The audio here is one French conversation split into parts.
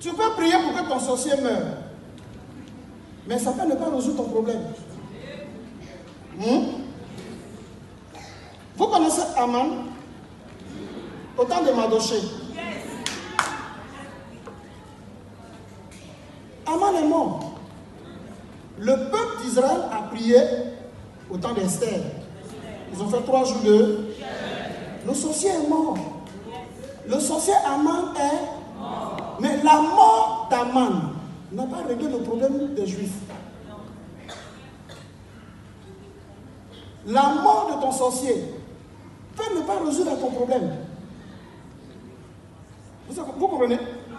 Tu peux prier pour que ton sorcier meure. Mais ça peut ne pas résoudre ton problème. Vous connaissez Aman? Au temps de Mardoché. Aman est mort. Le peuple d'Israël a prié au temps d'Esther. Ils ont fait 3 jours de... Le sorcier est mort. Le sorcier Aman est mort. Mais la mort d'Aman n'a pas réglé le problème des Juifs. La mort de ton sorcier peut ne pas résoudre ton problème. Vous comprenez?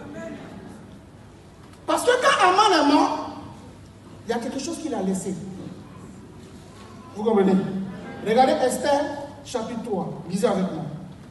Parce que quand Aman est mort, il y a quelque chose qu'il a laissé. Vous comprenez? Regardez Esther, chapitre 3. Lisez avec moi.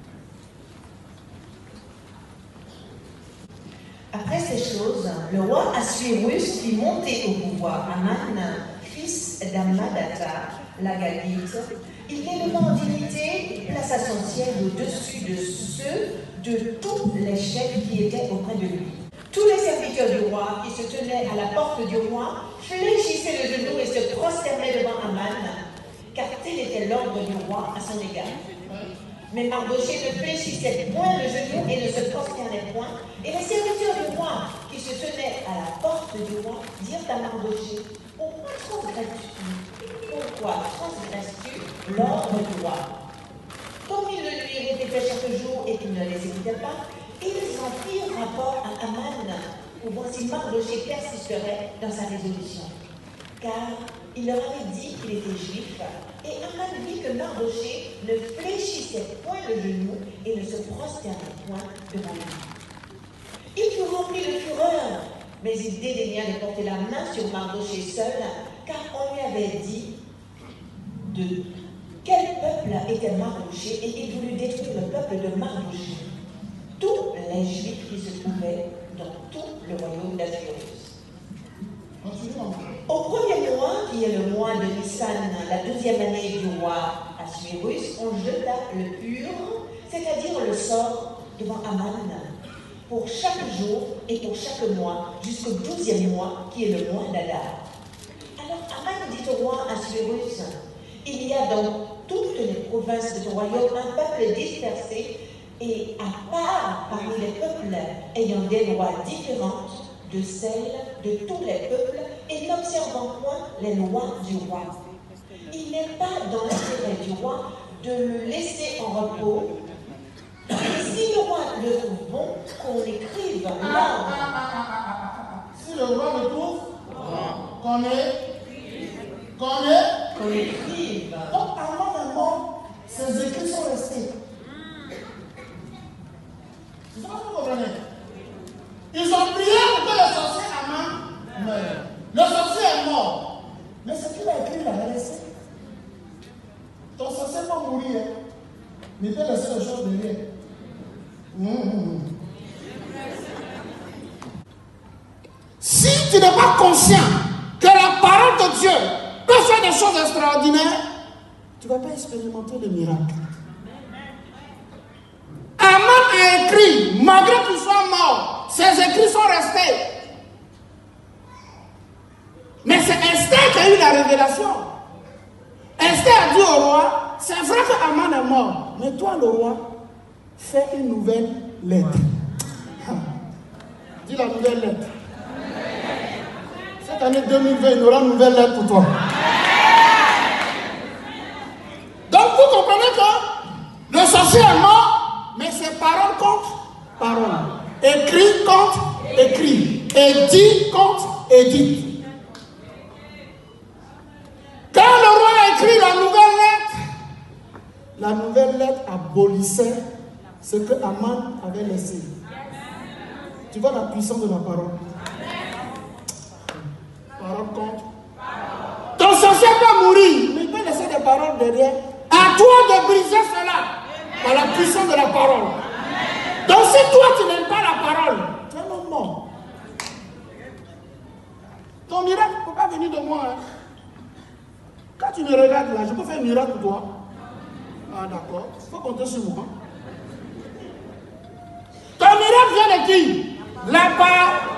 Après ces choses, le roi Assuérus fit monter au pouvoir Aman, fils d'Ammadata, la Galite. Il l'éleva en dignité et plaça son siège au-dessus de ceux de tous les chefs qui étaient auprès de lui. Tous les serviteurs du roi qui se tenaient à la porte du roi fléchissaient le genou et se prosternaient devant Aman, car tel était l'ordre du roi à son égard. Mais Mardoché ne fléchissait point le genou et ne se prosternait point. Et les serviteurs du roi qui se tenaient à la porte du roi dirent à Mardoché: pourquoi transgresses-tu l'ordre du roi? Comme ils le lui répétaient chaque jour et qu'il ne les écoutait pas, ils en firent rapport à Aman pour voir si Mardoché persisterait dans sa résolution. Car il leur avait dit qu'il était juif, et Aman vit que Mardoché ne fléchissait point le genou et ne se prosternait point devant lui. Il fut rempli de fureur, mais il dédaigna de porter la main sur Mardoché seul, car on lui avait dit de quel peuple était Mardoché, et il voulut détruire le peuple de Mardoché, tous les Juifs qui se trouvaient dans tout le royaume d'Assuérus. Au premier mois, qui est le mois de Nissan, la 12e année du roi Assuérus, on jeta le pur, c'est-à-dire le sort, devant Aman, pour chaque jour et pour chaque mois, jusqu'au 12e mois, qui est le mois d'Adar. Alors Aman dit au roi Assuérus: il y a dans toutes les provinces de ton royaume un peuple dispersé, et à part parmi les peuples ayant des lois différentes de celles de tous les peuples, et n'observant point les lois du roi. Il n'est pas dans l'intérêt du roi de le laisser en repos. Et si le roi le trouve bon, qu'on écrive l'ordre. Si le roi le trouve, qu'on écrive. Donc, avant la mort, ces écrits sont restés. C'est ça que vous comprenez? Ils ont prié pour que le sorcier Aman meure. Le sorcier est mort. Mais ce qu'il a écrit, il a laissé. Ton sorcier va mourir. Mais il peut laisser les choses derrière. Si tu n'es pas conscient que la parole de Dieu peut faire des choses extraordinaires, tu ne vas pas expérimenter le miracle. Aman a écrit, malgré qu'il soit mort, ses écrits sont restés. Mais c'est Esther qui a eu la révélation. Esther a dit au roi: c'est vrai que Aman est mort, mais toi le roi, fais une nouvelle lettre. Dis la nouvelle lettre. Cette année 2020, il y aura une nouvelle lettre pour toi. Donc vous comprenez que le sorcier est mort, mais c'est parole contre parole. Écrit contre écrit. Et dit contre édit. Quand le roi a écrit la nouvelle lettre abolissait ce que Aman avait laissé. Tu vois la puissance de la parole. Parole contre. Ton sorcier peut mourir, mais il peut laisser des paroles derrière. À toi de briser cela par la puissance de la parole. Donc si toi tu n'aimes pas la parole, tu es un mort. Ton miracle ne peut pas venir de moi. Hein. Quand tu me regardes là, je peux faire un miracle pour toi. Ah d'accord, il faut compter sur moi. Ton miracle vient de qui? La parole.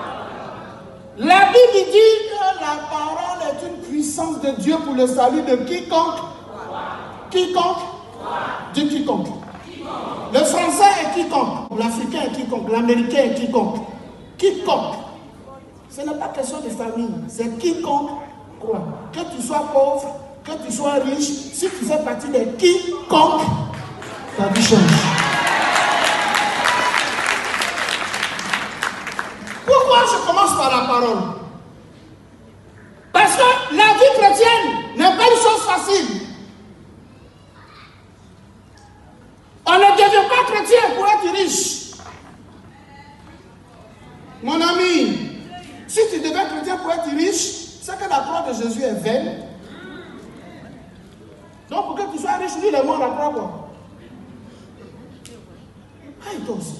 La Bible dit que la parole est une puissance de Dieu pour le salut de quiconque. Quiconque. Dis quiconque. Le français est quiconque. L'africain est quiconque. L'américain est quiconque. Quiconque. Ce n'est pas question de famille. C'est quiconque croit. Que tu sois pauvre, que tu sois riche, si tu fais partie de quiconque, ta vie change. Pourquoi je commence par la parole? Parce que la vie chrétienne n'est pas une chose facile. On ne devient pas chrétien pour être riche. Mon ami, si tu deviens chrétien pour être riche, c'est que la croix de Jésus est vaine. Donc pour que tu sois riche, lui, il est mort à la croix, quoi. Ah, il aussi.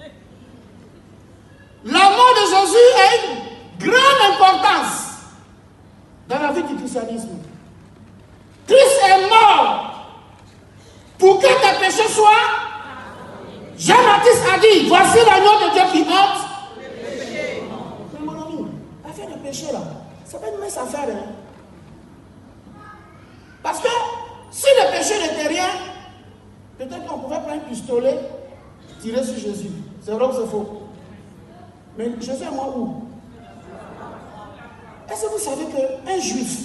La mort de Jésus a une grande importance dans la vie du christianisme. Christ est mort pour que tes péchés soient. Jean-Baptiste a dit, voici l'agneau de Dieu qui ôte. Mais mon ami, l'affaire de péché là, c'est pas une mince affaire. Hein? Parce que si le péché n'était rien, peut-être qu'on pouvait prendre un pistolet, tirer sur Jésus. C'est vrai ou c'est faux? Mais Jésus est mort où? Est-ce que vous savez qu'un juif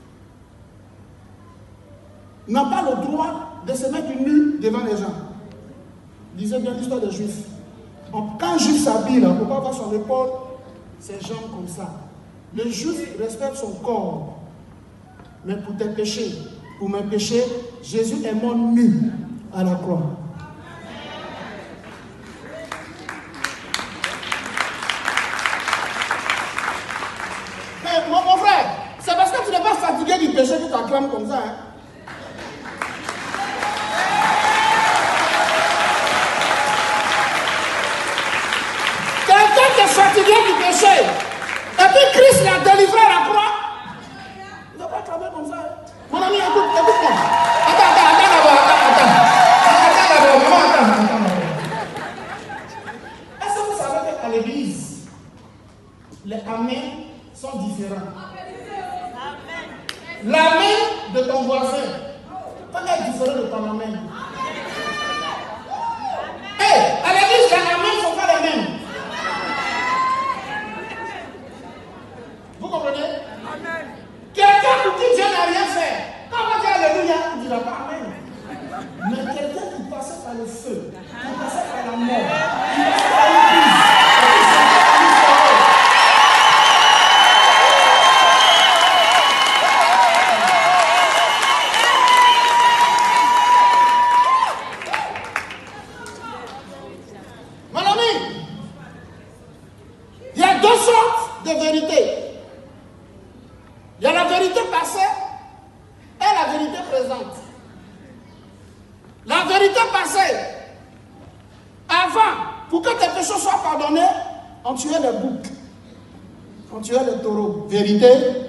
n'a pas le droit de se mettre nu devant les gens? Lisez bien l'histoire des juifs. Quand un juif s'habille, il ne peut pas avoir son épaule, ses jambes comme ça. Le juif respecte son corps. Mais pour tes péchés, pour mes péchés, Jésus est mort nu à la croix. Mais mon frère, c'est parce que tu n'es pas fatigué du péché que tu acclames comme ça. Hein? Quelqu'un qui est fatigué du péché, et puis Christ l'a délivré à la croix, il ne doit pas acclamer comme ça. Hein? Mon ami, écoute-moi. Attends. Est-ce que vous savez qu'à l'église, les amens sont différents? L'amen de ton voisin peut être différent de ton amen. À l'église, les amens ne sont pas les mêmes. Vous comprenez? Quelqu'un pour qui Dieu n'a rien fait, quand on va dire Alléluia, il ne dira pas Amen. Mais quelqu'un qui passait par le feu, qui passait par la mort, qui passait par l'église, mon ami, il y a deux sortes de vérités. Il y a la vérité passée et la vérité présente. La vérité passée, avant, pour que tes péchés soient pardonnés, on tuait les boucs, on tuait les taureaux. Vérité.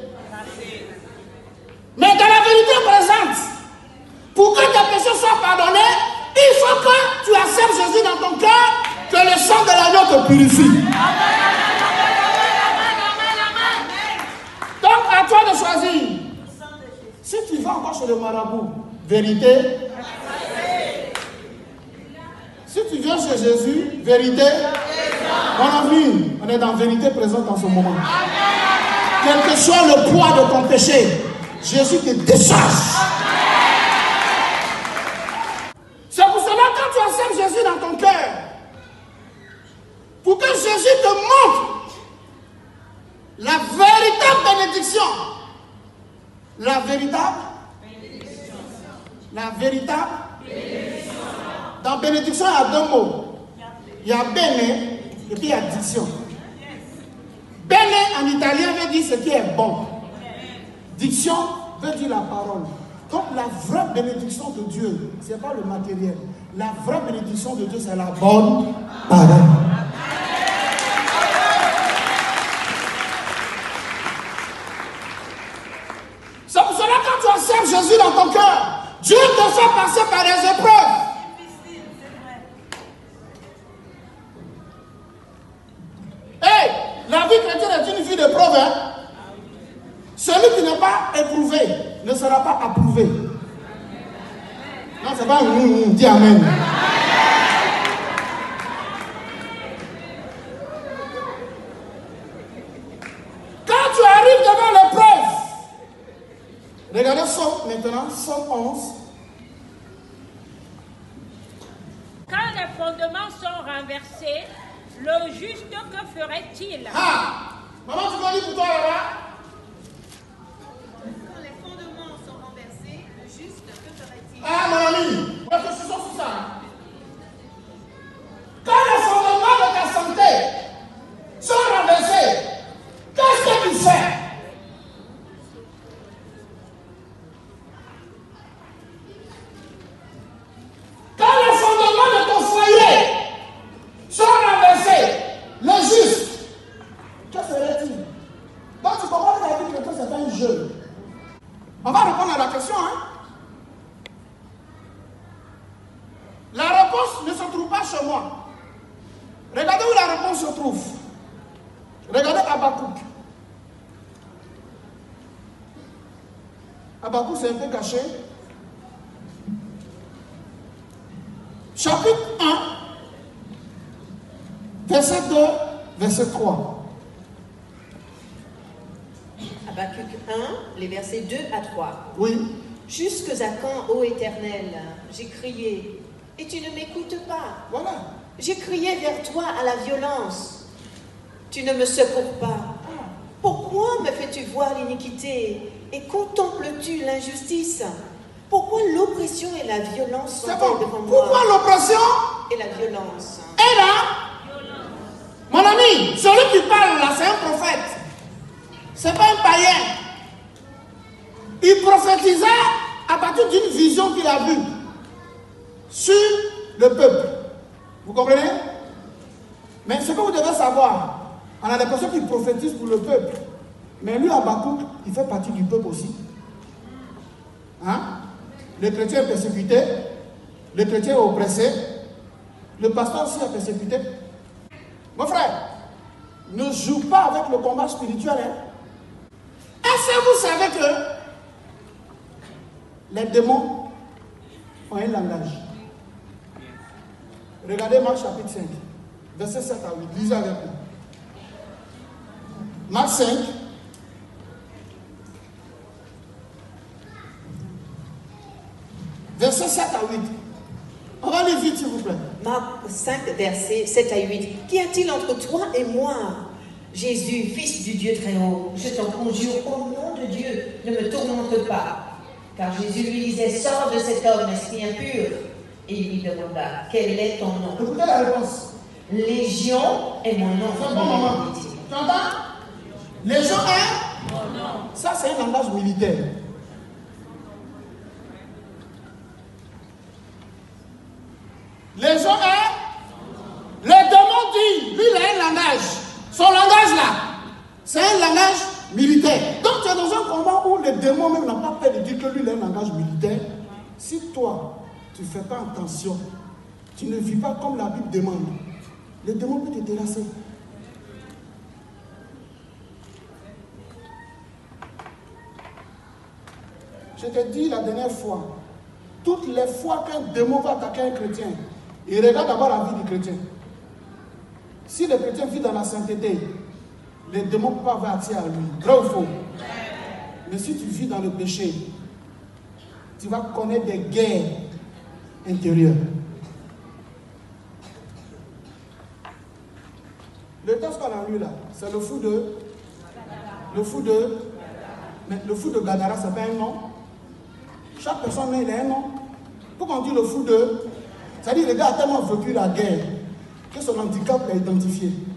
Mais dans la vérité présente, pour que tes péchés soient pardonnés, il faut que tu acceptes Jésus dans ton cœur, que le sang de l'agneau te purifie. Donc à toi de choisir. Si tu vas encore chez le marabout, vérité. Si tu viens chez Jésus, vérité. Mon ami, on est dans vérité présente en ce moment. Quel que soit le poids de ton péché, Jésus te décharge. C'est pour cela que quand tu acceptes Jésus dans ton cœur, pour que Jésus te montre la véritable bénédiction. La véritable bénédiction. La véritable bénédiction. Dans bénédiction, il y a deux mots. Il y a bene et puis il y a diction. Bene en italien veut dire ce qui est bon. Diction veut dire la parole. Donc la vraie bénédiction de Dieu, ce n'est pas le matériel. La vraie bénédiction de Dieu, c'est la bonne parole. C'est pour cela que quand tu acceptes Jésus dans ton cœur, Dieu te fait passer par des épreuves. Hey, la vie chrétienne est une vie de preuve. Hein? Celui qui n'est pas éprouvé ne sera pas approuvé. Non, c'est pas dis amen. Quand tu arrives devant l'épreuve, regardez Somme maintenant, Somme 11. Quand les fondements sont renversés, le juste que ferait-il? Ah! Maman, tu vas lire pour toi là-bas? Quand les fondements sont renversés, le juste, que ferait-il? Ah, mon ami, réfléchissons sur ça. Quand les fondements de ta santé sont renversés, qu'est-ce que tu fais? Quand les fondements de ton foyer sont renversés, le juste, que ferait-il? Donc tu comprends que la vie chrétienne, c'est pas un jeu. On va répondre à la question, hein? La réponse ne se trouve pas chez moi. Regardez où la réponse se trouve. Regardez Habakkuk. Habakkuk, c'est un peu caché. Chapitre 1, verset 2, verset 3. Habakkuk 1, les versets 2 à 3. Oui. Jusque à quand, ô Éternel, j'ai crié, et tu ne m'écoutes pas. Voilà. J'ai crié vers toi à la violence. Tu ne me secours pas. Pourquoi me fais-tu voir l'iniquité et contemples-tu l'injustice? Pourquoi l'oppression et la violence sont-elles devant moi? Pourquoi l'oppression Et la violence? est là? Mon ami, celui qui parle là, c'est un prophète. C'est pas un païen. Il prophétisait à partir d'une vision qu'il a vue sur le peuple. Vous comprenez? Mais ce que vous devez savoir, on a des personnes qui prophétisent pour le peuple. Mais lui, Habakkuk, il fait partie du peuple aussi. Hein? Le chrétien est persécuté, le chrétien est oppressé, le pasteur aussi est persécuté. Mon frère, ne joue pas avec le combat spirituel. Hein? Est-ce que vous savez que les démons ont un langage? Regardez Marc chapitre 5, verset 7 à 8. Lisez avec moi. Marc 5, verset 7 à 8. On va aller vite, s'il vous plaît. Marc 5, versets 7 à 8. Qu'y a-t-il entre toi et moi, Jésus, fils du Dieu très haut? Je t'en conjure, au nom de Dieu, ne me tourmente pas. Car Jésus lui disait, sors de cet homme, esprit impur. Et il lui demanda, quel est ton nom? Écoutez la réponse. Légion est mon nom. C'est un bon moment. Tu entends? Légion est mon nom. Ça, c'est un langage militaire. Légion est. Le démon dit, lui, il a un langage. Son langage là, c'est un langage militaire. Donc tu es dans un combat où le démon même n'a pas peur de dire que lui, il a un langage militaire. Si toi, tu ne fais pas attention, tu ne vis pas comme la Bible demande, le démon peut te terrasser. Je te dis la dernière fois, toutes les fois qu'un démon va attaquer un chrétien, il regarde d'abord la vie du chrétien. Si le chrétien vit dans la sainteté, les démons ne peuvent pas avoir accès à lui. Vrai ou faux? Mais si tu vis dans le péché, tu vas connaître des guerres intérieures. Le texte qu'on a lu là, c'est le fou de... Mais le fou de Gadara, c'est pas un nom. Chaque personne, il a un nom. Pourquoi on dit le fou de... C'est-à-dire le gars a tellement vécu la guerre que son handicap l'a identifié.